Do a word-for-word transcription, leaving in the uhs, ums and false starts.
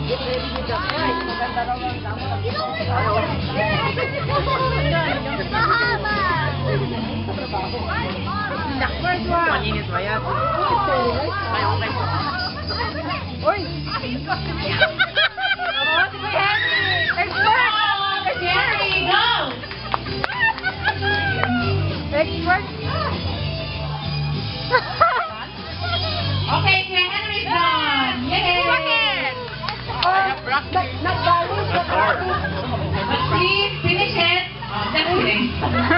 Get ready with the prize. Maganda raw lang tamo. Mahaba! Malinis ba yan? Ay, okay po. Uy! Expert! Okay, Kuya Henry done! Yay! Nagbalis ka. Please finish it. Just kidding.